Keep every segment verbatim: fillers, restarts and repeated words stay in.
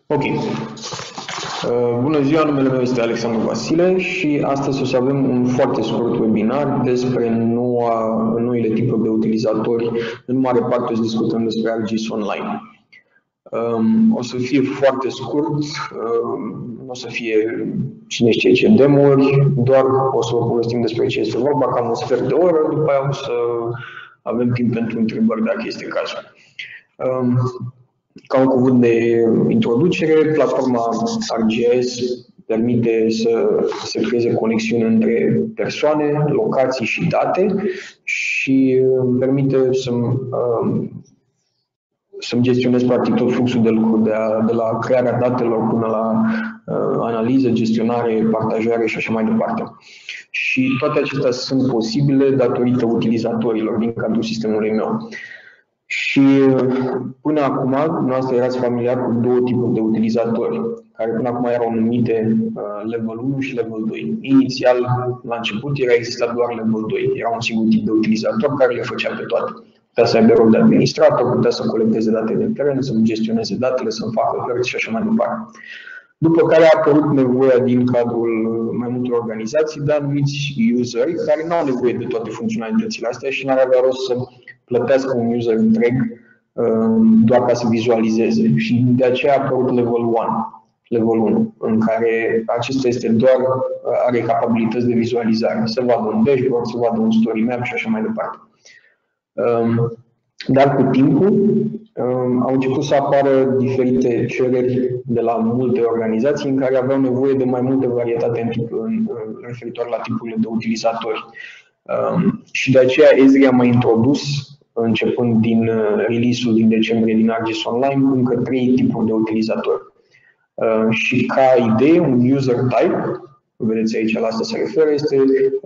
Ok. Bună ziua, numele meu este Alexandru Vasile și astăzi o să avem un foarte scurt webinar despre noua, noile tipuri de utilizatori. În mare parte o să discutăm despre ArcGIS Online. O să fie foarte scurt, nu o să fie cine știe ce demo-uri, doar o să vă povestim despre ce este vorba, cam un sfert de oră, după aia o să avem timp pentru întrebări dacă este cazul. Ca un cuvânt de introducere, platforma ArcGIS permite să se creeze conexiuni între persoane, locații și date și permite să să-mi gestionez practic tot fluxul de lucru, de, a, de la crearea datelor până la uh, analiză, gestionare, partajare și așa mai departe. Și toate acestea sunt posibile datorită utilizatorilor din cadrul sistemului meu. Și până acum, noastră erați familiar cu două tipuri de utilizatori, care până acum erau numite uh, level unu și level doi. Inițial, la început, era existat doar level doi. Era un singur tip de utilizator care le făcea pe toate. Putea să aibă rol de administrator, putea să colecteze date de teren, să gestioneze datele, să-mi facă hărți și așa mai departe. După care a apărut nevoia din cadrul mai multor organizații de anumiți useri care nu au nevoie de toate funcționalitățile astea și n-ar avea rost să plătească un user întreg doar ca să vizualizeze. Și de aceea a apărut level unu, level unu, în care acesta este doar, are capabilități de vizualizare. Să vadă un dashboard, să vadă un story map și așa mai departe. Dar cu timpul au început să apară diferite cereri de la multe organizații în care aveau nevoie de mai multă varietate în tip, în, referitor la tipurile de utilizatori. Și de aceea Esri a mai introdus, începând din release-ul din decembrie din ArcGIS Online, încă trei tipuri de utilizatori. Și ca idee, un user type, vedeți aici, la asta se referă, este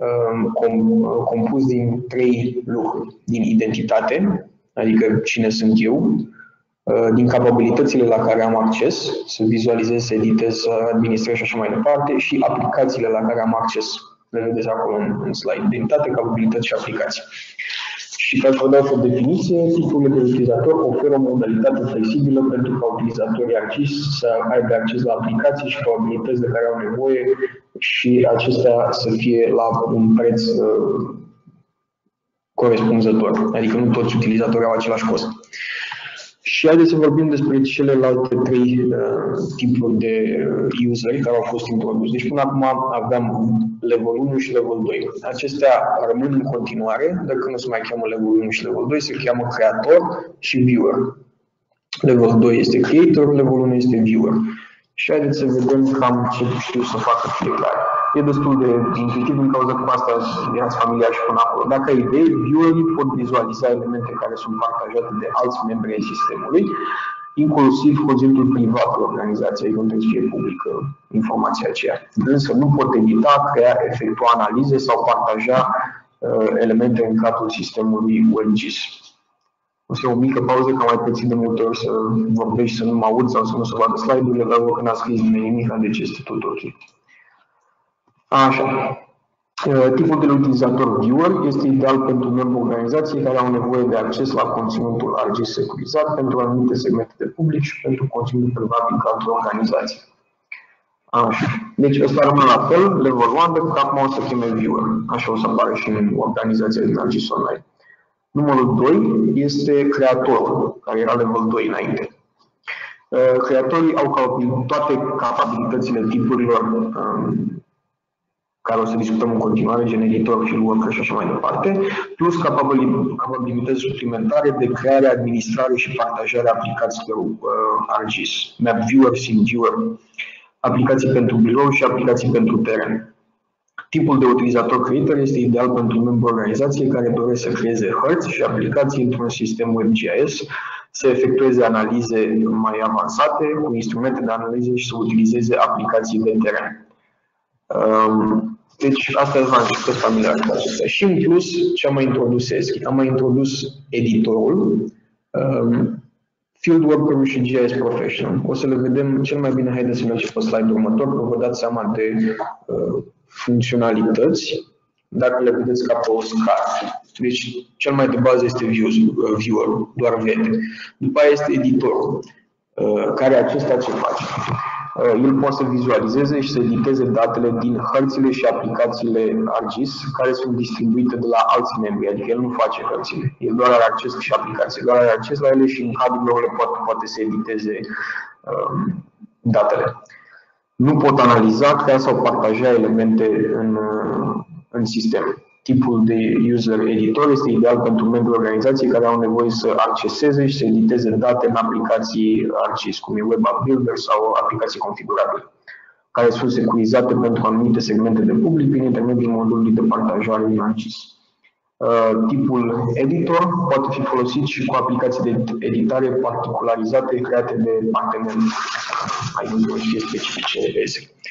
compus din trei lucruri. Din identitate, adică cine sunt eu, din capabilitățile la care am acces, să vizualizez, să editez, să administrez și așa mai departe, și aplicațiile la care am acces. Le vedeți acolo în, în slide. Identitate, capabilități și aplicații. Și ca să vă dau o definiție, tipurile de utilizator oferă o modalitate flexibilă pentru ca utilizatorii ArcGIS să aibă acces la aplicații și capabilități de care au nevoie și acestea să fie la un preț uh, corespunzător. Adică nu toți utilizatorii au același cost. Și haideți să vorbim despre celelalte trei uh, tipuri de useri care au fost introduse. Deci până acum aveam level unu și level doi. Acestea rămân în continuare, dar când nu se mai cheamă level unu și level doi, se cheamă creator și viewer. Level doi este creator, level unu este viewer. Și haideți să vedem cam ce știu să facă fiecare. E destul de intuitiv în cauza că cu asta erați familiar și până acolo. Dacă ai idei, viewerii pot vizualiza elemente care sunt partajate de alți membri ai sistemului, inclusiv conținutul privat de organizație, adică nu trebuie să fie publică informația aceea. Însă nu pot edita, crea, efectua analize sau partaja uh, elemente în cadrul sistemului ArcGIS. O să iau o mică pauză, că am mai pățit de multe ori să vorbești, să nu mă aud sau să nu se vadă slide-urile, dar văd că n-a scris nimeni nimic, deci este tot ok. Așa. Tipul de utilizator viewer este ideal pentru membrii organizației care au nevoie de acces la conținutul ArcGIS securizat pentru anumite segmente de public și pentru conținutul privat din cadrul organizației. Așa. Deci ăsta rămâne la fel, level unu, decât acum o să cheme viewer. Așa o să apară și în organizația din ArcGIS Online. Numărul doi este creatorul, care era level doi înainte. Creatorii au toate capabilitățile tipurilor um, care o să discutăm în continuare, gen editor, fieldworker și așa mai departe, plus capabilități suplimentare de creare, administrare și partajare a aplicațiilor uh, ArcGIS, Map Viewer, Sim Viewer, aplicații pentru birou și aplicații pentru teren. Tipul de utilizator creator este ideal pentru membrii organizației care doresc să creeze hărți și aplicații într-un sistem WebGIS, să efectueze analize mai avansate cu instrumente de analiză și să utilizeze aplicații de teren. Deci, asta v-am zis că sunt familiar cu acestea. Și în plus, ce am mai introdus Esri? Am mai introdus editorul, Fieldworker-ul și G I S Professional. O să le vedem cel mai bine, haideți să mergem pe slide-ul următor, că vă dați seama de uh, funcționalități, dacă le vedeți ca pe o scară. Deci, cel mai de bază este viewer-ul, doar vede. După aia este editorul. care acesta ce face? El poate să vizualizeze și să editeze datele din hărțile și aplicațiile ArcGIS care sunt distribuite de la alți membri, adică el nu face hărțile, el doar are acces și aplicații, doar are acces la ele și în cadrul lor le poate, poate să editeze um, datele. Nu pot analiza, crea sau partaja elemente în, în sistem. Tipul de user editor este ideal pentru membrii organizației care au nevoie să acceseze și să editeze date în aplicații ArcGIS, cum e Web App Builder sau aplicații configurabile, care sunt securizate pentru anumite segmente de public prin intermediul modulului de partajare din ArcGIS. Tipul editor poate fi folosit și cu aplicații de editare particularizate create de parteneri ai unor specifice E S E.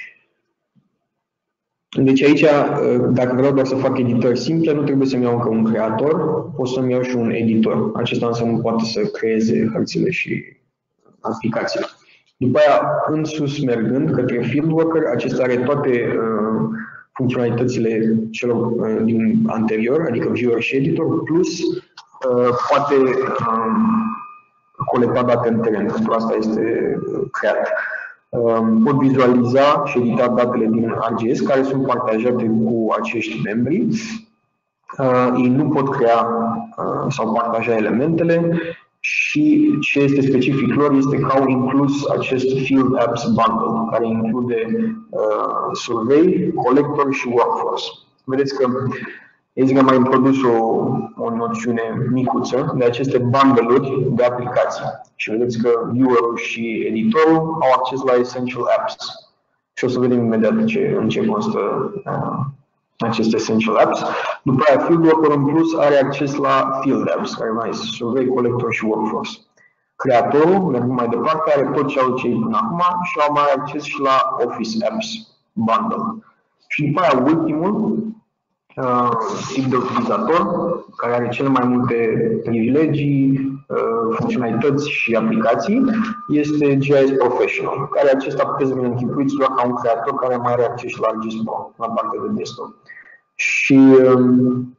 Deci aici, dacă vreau doar să fac editări simple, nu trebuie să-mi iau încă un creator, pot să-mi iau și un editor. Acesta însă nu poate să creeze hărțile și aplicațiile. După aia, în sus mergând către Fieldworker, acesta are toate uh, funcționalitățile celor uh, din anterior, adică Viewer și Editor, plus uh, poate uh, colecta date în teren. Pentru asta este uh, creat. Pot vizualiza și edita datele din ArcGIS care sunt partajate cu acești membri. Ei nu pot crea sau partaja elementele și ce este specific lor este că au inclus acest Field Apps Bundle, care include Survey, Collector și Workforce. Vedeți că Aici am mai introdus o, o noțiune micuță de aceste bundle-uri de aplicații. Și vedeți că viewer-ul și editorul au acces la Essential Apps. Și o să vedem imediat ce, în ce constă uh, aceste Essential Apps. După aia, Fieldworker în plus are acces la Field Apps, care mai este Survey, Collector și Workforce. Creatorul, mergând mai departe, are tot ce au cei până acum și au mai acces și la Office Apps Bundle. Și după aia, ultimul, Uh, tip de utilizator, care are cele mai multe privilegii, uh, funcționalități și aplicații, este G I S Professional, care acesta puteți să vă închipuiți doar ca un creator care mai are acces la ArcGIS Pro, la partea de desktop. Și um,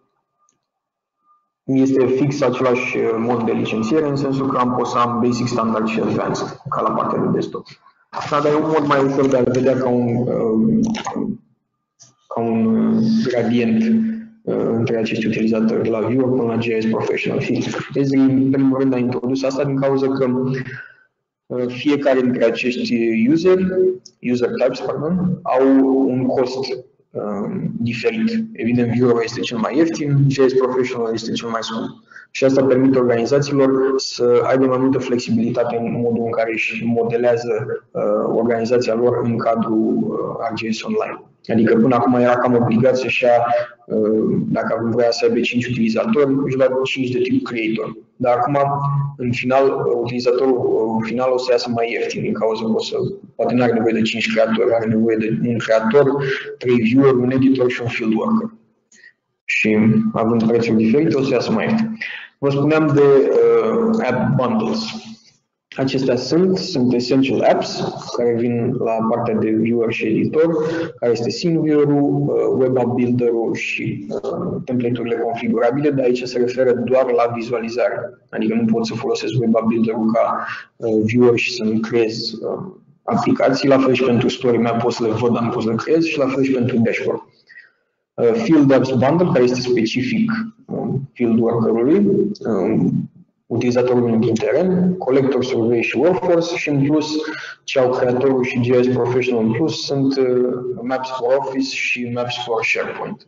este fix același mod de licențiere, în sensul că am pot să am Basic, Standard și Advanced, ca la partea de desktop. Dar e un mod mai ușor de a vedea ca un um, ca un gradient uh, între acești utilizatori, de la Viewer până la G I S Professional. Ezri, în primul rând, a introdus asta din cauza că uh, fiecare dintre acești user, user types, pardon, au un cost uh, diferit. Evident, Viewer este cel mai ieftin, G I S Professional este cel mai scump. Și asta permite organizațiilor să aibă mai multă flexibilitate în modul în care își modelează uh, organizația lor în cadrul uh, ArcGIS Online. Adică până acum era cam obligat să-și ia, dacă vrea să aibă cinci utilizatori, își lua cinci de tip creator. Dar acum, în final, utilizatorul în final o să iasă mai ieftin, din cauza că o să, poate nu are nevoie de cinci creatori, are nevoie de un creator, trei viewer, un editor și un field worker. Și având prețuri diferite, o să iasă mai ieftin. Vă spuneam de uh, app bundles. Acestea sunt, sunt Essential Apps, care vin la partea de Viewer și Editor, care este SceneViewer-ul, Web App Builder-ul și uh, template-urile configurabile, dar aici se referă doar la vizualizare. Adică nu pot să folosesc Web App Builder-ul ca uh, Viewer și să-mi creez uh, aplicații, la fel și pentru Story Map pot să le văd, dar nu pot să le creez, și la fel și pentru Dashboard. Uh, Field Apps Bundle, care este specific uh, Field Worker-ului, uh, utilizatorul din teren, Collector, Survey și Workforce și în plus ce au creatorul și G I S Professional în plus sunt uh, Maps for Office și Maps for SharePoint.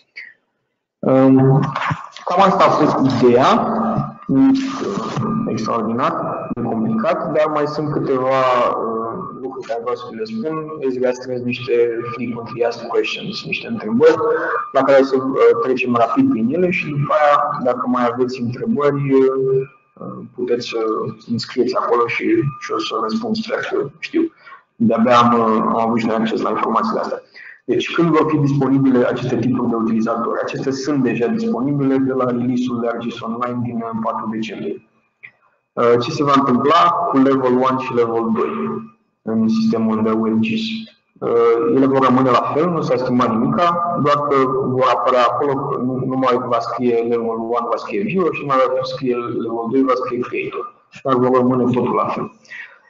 Um, cam asta a fost ideea, uh, extraordinar, complicat, dar mai sunt câteva uh, lucruri care vreau să le spun. Ezri a strâns niște frequently asked questions, niște întrebări la care să uh, trecem rapid prin ele și după aia, dacă mai aveți întrebări, uh, puteți să înscrieți acolo și, și o să răspund, sper că știu. De-abia am, am avut și noi acces la informațiile astea. Deci, când vor fi disponibile aceste tipuri de utilizatori? Acestea sunt deja disponibile de la release-ul de ArcGIS Online din patru decembrie. Ce se va întâmpla cu Level unu și Level doi în sistemul de WebGIS? Ele vor rămâne la fel, nu s-a schimbat nimica, doar că vor apărea acolo, nu, nu mai va scrie Level unu, va scrie Viewer și nu mai va scrie Level doi, va scrie Creator. Dar vor rămâne totul la fel.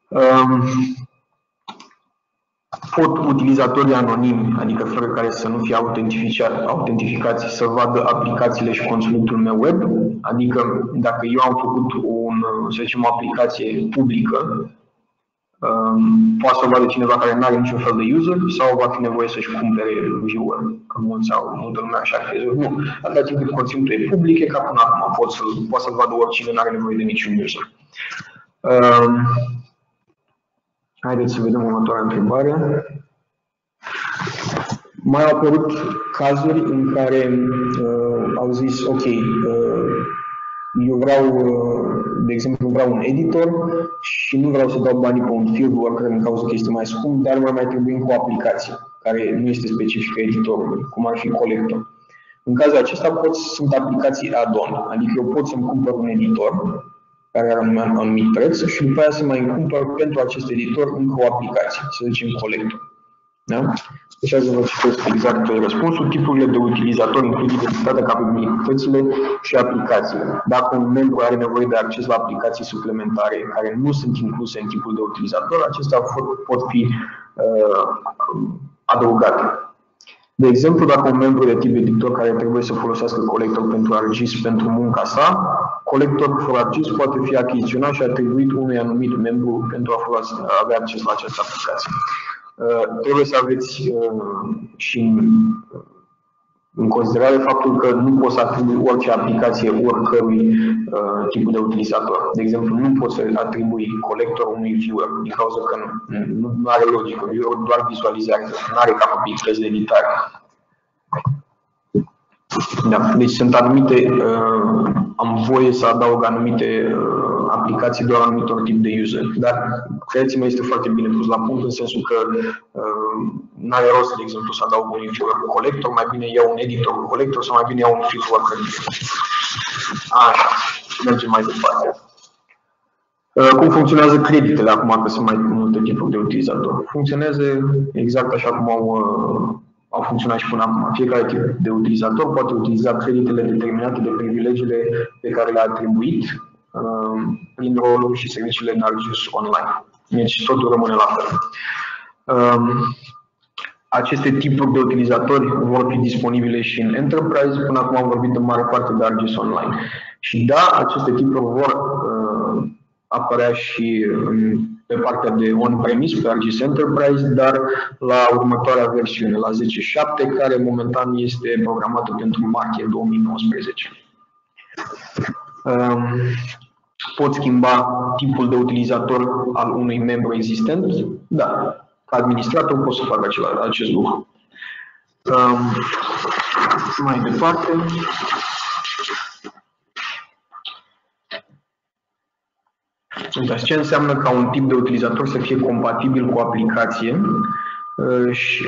Um, pot utilizatorii anonimi, adică fără care să nu fie autentificați, să vadă aplicațiile și conținutul meu web, adică dacă eu am făcut un, să zicem, o aplicație publică, um, poate să o vadă cineva care nu are niciun fel de user sau va fi nevoie să-și cumpere viewer, că mulți au multă lumea așa crezut. Nu, atâta timp cât conținutul e public, e ca până acum, pot să, poate să-l vadă oricine, nu are nevoie de niciun user. Um, Haideți să vedem următoarea întrebare. Mai au apărut cazuri în care uh, au zis, ok, uh, eu vreau, uh, de exemplu, vreau un editor și nu vreau să dau banii pe un field worker în cauza că este mai scump, dar mă mai trebuie încă o aplicație care nu este specifică editorului, cum ar fi Collector. În cazul acesta pot, sunt aplicații add-on, adică eu pot să-mi cumpăr un editor care are un anumit preț și după aia să mai cumpăr pentru acest editor încă o aplicație, să zicem Collector. Da? Deci să vă citesc exact răspunsul. Tipurile de utilizator includ identitatea, capabilitățile și aplicațiile. Dacă un membru are nevoie de acces la aplicații suplimentare care nu sunt incluse în tipul de utilizator, acestea pot fi uh, adăugate. De exemplu, dacă un membru de tip editor care trebuie să folosească Collector pentru ArcGIS pentru munca sa, Collector for ArcGIS poate fi achiziționat și atribuit unui anumit membru pentru a, folosi, a avea acces la această aplicație. Uh, trebuie să aveți uh, și în, în considerare faptul că nu poți să atribui orice aplicație oricărui uh, tip de utilizator. De exemplu, nu poți să atribui Collector unui viewer, din cauza că nu, nu, nu are logică, viewer doar vizualizează, nu are capabilități de editare. Da. Deci sunt anumite, uh, am voie să adaug anumite uh, aplicații doar anumitor tip de user, dar credeți-mă, este foarte bine pus la punct în sensul că uh, n-are rost, de exemplu, să adaug un viewer cu Collector, mai bine iau un editor cu Collector sau mai bine iau un field worker. Așa, mergem mai departe. Uh, cum funcționează creditele acum că sunt mai multe tipuri de utilizator? Funcționează exact așa cum au uh, au funcționat și până acum. Fiecare tip de utilizator poate utiliza creditele determinate de privilegiile pe care le-a atribuit uh, prin roluri și serviciile în ArcGIS online. Deci totul rămâne la fel. Uh, aceste tipuri de utilizatori vor fi disponibile și în Enterprise. Până acum am vorbit de mare parte de ArcGIS online. Și da, aceste tipuri vor uh, apărea și în pe partea de on-premise, pe ArcGIS Enterprise, dar la următoarea versiune, la zece punct șapte, care momentan este programată pentru martie două mii nouăsprezece. Pot schimba tipul de utilizator al unui membru existent? Da. Ca administrator pot să fac acest lucru. Mai departe. Ce înseamnă ca un tip de utilizator să fie compatibil cu o aplicație și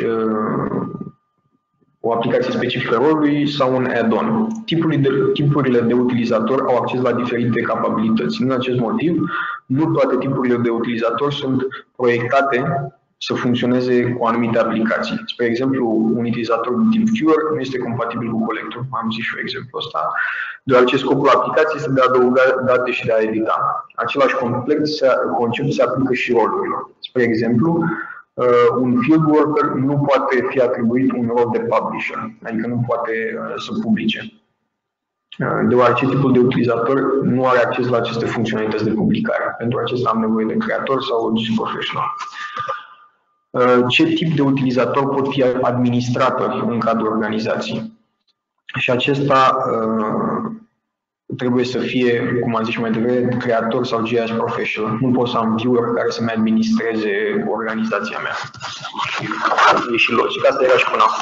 o aplicație specifică rolului sau un add-on. Tipurile de utilizator au acces la diferite capabilități. Din acest motiv, nu toate tipurile de utilizator sunt proiectate să funcționeze cu anumite aplicații. Spre exemplu, un utilizator de tip viewer nu este compatibil cu Collector. Am zis și eu exemplul ăsta. Deoarece scopul aplicației este de a adăuga date și de a edita. Același concept se aplică și rolurilor. Spre exemplu, un field worker nu poate fi atribuit un rol de publisher, adică nu poate să publice. Deoarece tipul de utilizator nu are acces la aceste funcționalități de publicare. Pentru acesta am nevoie de creator sau ArcGIS Professional. Ce tip de utilizator pot fi administratori în cadrul organizației? Și acesta uh, trebuie să fie, cum am zis mai devreme, creator sau G I S Professional. Nu pot să am viewer care să-mi administreze organizația mea. E și logic. Asta era și până acum.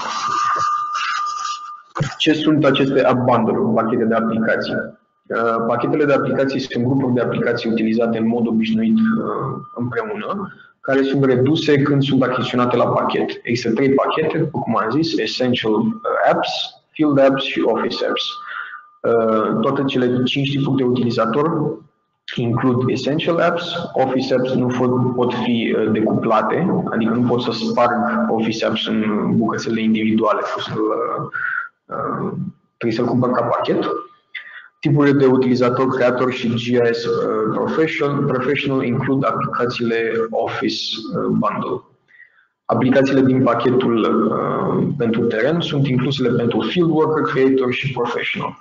Ce sunt aceste app bundle-uri, pachete de aplicații? Uh, pachetele de aplicații sunt grupuri de aplicații utilizate în mod obișnuit uh, împreună, care sunt reduse când sunt achiziționate la pachet. Există trei pachete, cum am zis, Essential Apps, Field Apps și Office Apps. Toate cele cinci tipuri de utilizator includ Essential Apps. Office Apps nu pot fi decuplate, adică nu pot să sparg Office Apps în bucățele individuale, trebuie să-l cumpăr ca pachet. Tipurile de utilizator creator și G I S professional, professional includ aplicațiile Office Bundle. Aplicațiile din pachetul uh, pentru teren sunt inclusele pentru Field Worker, Creator și Professional.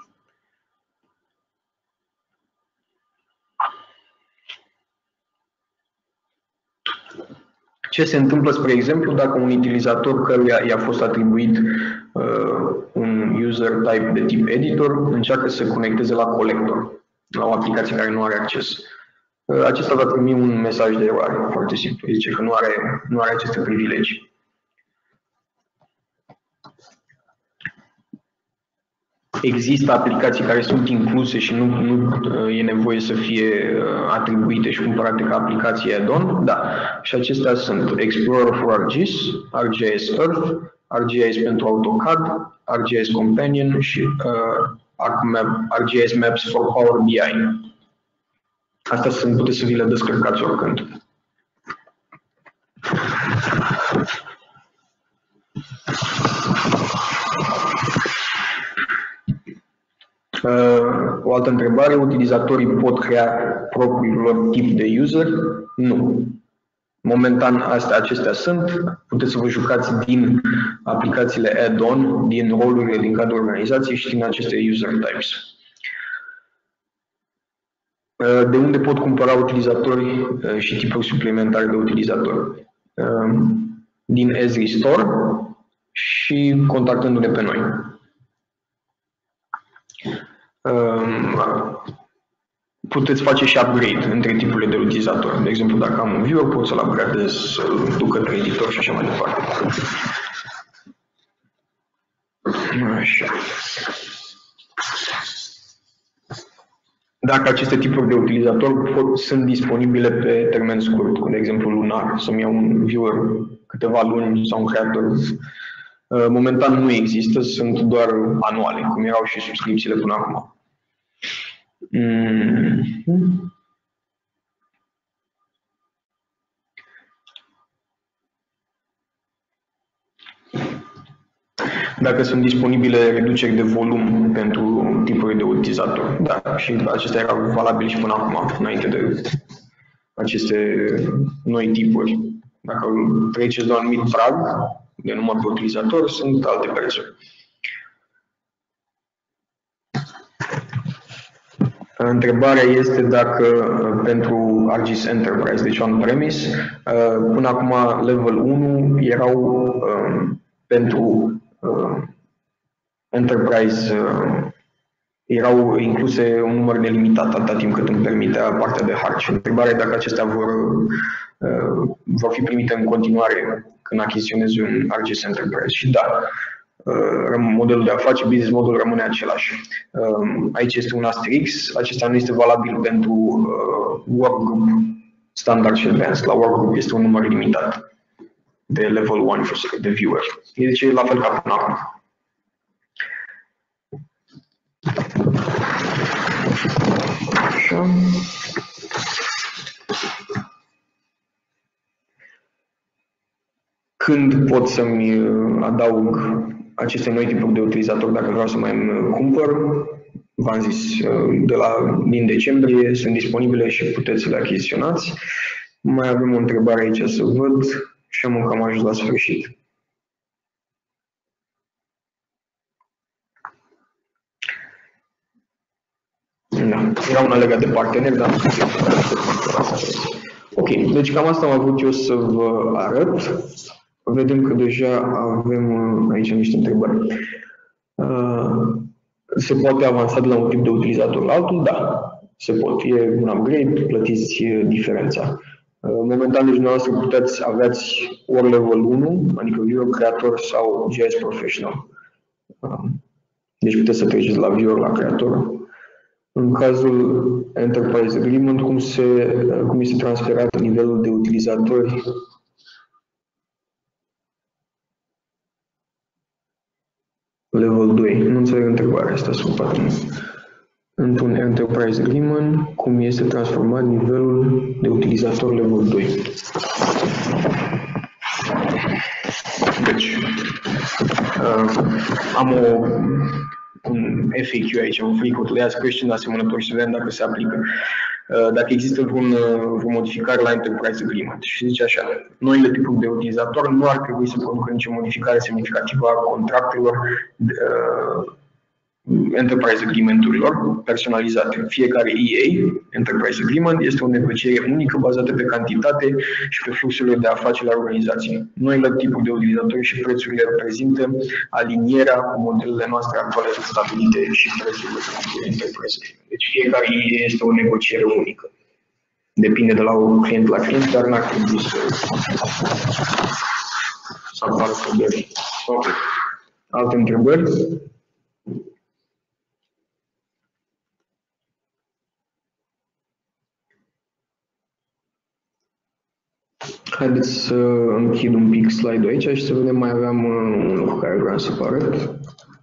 Ce se întâmplă, spre exemplu, dacă un utilizator căruia i-a fost atribuit uh, un user type de tip editor încearcă să se conecteze la Collector, la o aplicație care nu are acces? Uh, acesta va primi un mesaj de eroare, foarte simplu. Zice că nu are, nu are aceste privilegii. Există aplicații care sunt incluse și nu, nu e nevoie să fie atribuite și cumpărate ca aplicație add-on? Da. Și acestea sunt Explorer for ArcGIS, ArcGIS Earth, ArcGIS pentru AutoCAD, ArcGIS Companion și uh, ArcGIS Maps for Power B I. Astea sunt, puteți să vi le descărcați oricând. O altă întrebare, utilizatorii pot crea propriul lor tip de user? Nu. Momentan astea, acestea sunt, puteți să vă jucați din aplicațiile add-on, din rolurile din cadrul organizației și din aceste user types. De unde pot cumpăra utilizatori și tipuri suplimentare de utilizatori? Din Esri Store și contactându-ne pe noi. Puteți face și upgrade între tipurile de utilizator. De exemplu, dacă am un viewer, pot să-l upgradez, să-l duc către editor și așa mai departe. Așa. Dacă aceste tipuri de utilizator pot, sunt disponibile pe termen scurt, de exemplu lunar, să-mi iau un viewer câteva luni sau un creator, momentan nu există, sunt doar anuale, cum erau și subscripțiile până acum. Mm-hmm. Dacă sunt disponibile reduceri de volum pentru tipuri de utilizator. Da, și acestea erau valabile și până acum, înainte de aceste noi tipuri. Dacă treceți de un anumit prag de număr de utilizatori, sunt alte prețuri. Întrebarea este dacă pentru ArcGIS Enterprise, deci on-premise, până acum level unu erau pentru Enterprise, erau incluse un număr nelimitat atâta timp cât îmi permitea partea de Harci. Întrebarea e dacă acestea vor, vor fi primite în continuare când achiziționezi un ArcGIS Enterprise. Și da, modelul de afaceri, business model rămâne același. Aici este un asterix, acesta nu este valabil pentru workgroup standard și advanced. La workgroup este un număr limitat de level unu de viewer. Deci e la fel ca până acum. Așa. Când pot să-mi adaug aceste noi tipuri de utilizatori dacă vreau să mai îmi cumpăr? V-am zis, de la, din decembrie sunt disponibile și puteți să le achiziționați. Mai avem o întrebare aici să văd și am cam ajuns la sfârșit. Da, era una legată de parteneri, dar nu știu. Ok, deci cam asta am avut eu să vă arăt. Vedem că deja avem aici niște întrebări. Se poate avansa de la un tip de utilizator la altul? Da, se pot. E un upgrade, plătiți diferența. Momentan, deci, dumneavoastră puteți aveți ori level unu, adică Viewer Creator sau G I S Professional. Deci puteți să treceți la Viewer la Creator. În cazul Enterprise Agreement, cum, se, cum este transferat nivelul de utilizatori? Level doi. Nu înțeleg întrebarea asta, sunt patru. Într-un Enterprise Agreement, cum este transformat nivelul de utilizator level doi. Deci, uh, am o un F A Q aici, un frequent asked question asemănător și să vedem dacă se aplică. Dacă există vreun, vreo modificare la Enterprise Agreement. Și zice așa, noile tipuri de utilizator nu ar trebui să producă nicio modificare semnificativă a contractelor uh, Enterprise Agreement-urilor personalizate. Fiecare E A, Enterprise Agreement, este o negociere unică bazată pe cantitate și pe fluxurile de afaceri ale organizației. Noile tipuri de utilizatori și prețurile reprezintă alinierea cu modelele noastre actuale stabilite și prețurile de Enterprise Agreement. Deci fiecare E A este o negociere unică. Depinde de la un client la client, dar n-ar trebui să, să apară probleme. Ok. Alte întrebări? Haideți să închid un pic slide-ul aici și să vedem, mai aveam un lucru care vreau să vă arăt.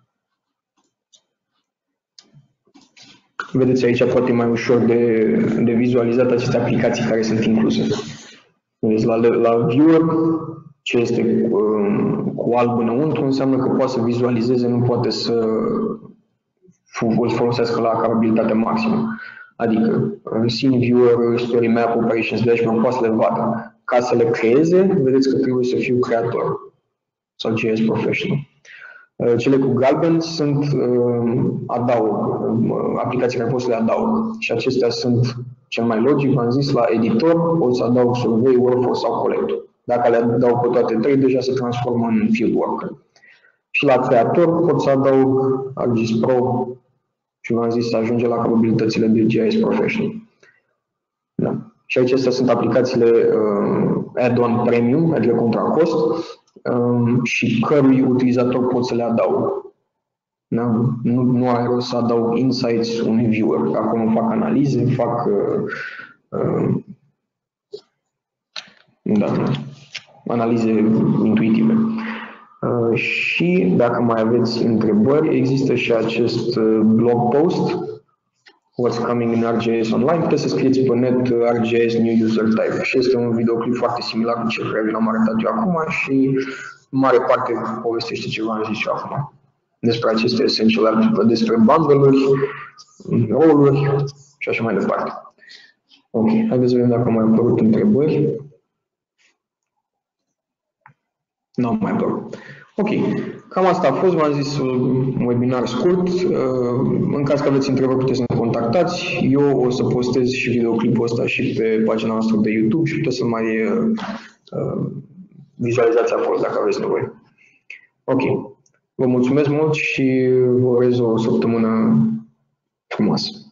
Vedeți aici poate mai ușor de, de vizualizat aceste aplicații care sunt incluse. Vedeți, la, la Viewer, ce este um, cu alb înăuntru, înseamnă că poate să vizualizeze, nu poate să îl folosească la capabilitatea maximă. Adică, Scene Viewer, Story Map, Operations Dashboard, poate să le vadă. Ca să le creeze, vedeți că trebuie să fiu creator sau G S Professional. Cele cu galben sunt adaug, aplicații care pot să le adaug. Și acestea sunt cel mai logic, v-am zis, la editor pot să adaug Survey, Workforce sau Collector. Dacă le adaug pe toate trei, deja se transformă în field worker. Și la creator pot să adaug ArcGIS Pro și v-am zis să ajunge la capabilitățile de G S Professional. Da. Și aici astea sunt aplicațiile uh, add-on premium, adică contra cost, um, și cărui utilizator pot să le adaug. Da? Nu, nu are rost să adaug insights unui viewer. Acum fac analize, fac uh, uh, da, analize intuitive. Uh, și dacă mai aveți întrebări, există și acest uh, blog post, What's Coming in ArcGIS Online, puteți să scrieți pe net ArcGIS New User Type și este un videoclip foarte similar cu cel care vi l-am arătat eu acum și în mare parte povestește ce v-am zis eu acum despre aceste essential, despre bundle-uri, role-uri și așa mai departe. Ok, haideți să vedem dacă mai au apărut întrebări. Nu am mai apărut. Ok, cam asta a fost, v-am zis, un webinar scurt. În caz că aveți întrebări, puteți să ne contactați. Eu o să postez și videoclipul ăsta și pe pagina noastră de YouTube și puteți să mai vizualizați acolo dacă aveți nevoie. Ok, vă mulțumesc mult și vă urez o săptămână frumoasă.